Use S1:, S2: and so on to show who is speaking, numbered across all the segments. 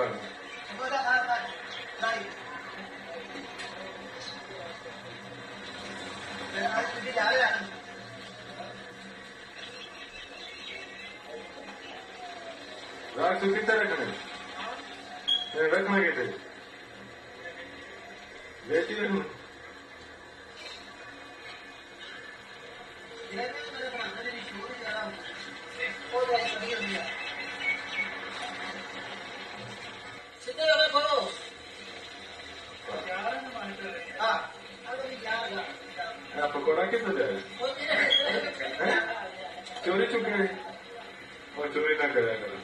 S1: राग तू कितना रखने रखना कहते बेटी रखना पकौड़ा कितना जाए चोरी चुके और चोरी ना करा करो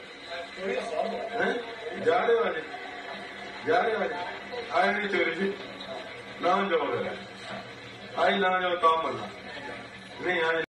S1: जा रहे वाले आए नहीं चोरी से ना जाओ आई ना जाओ तो मरना नहीं आए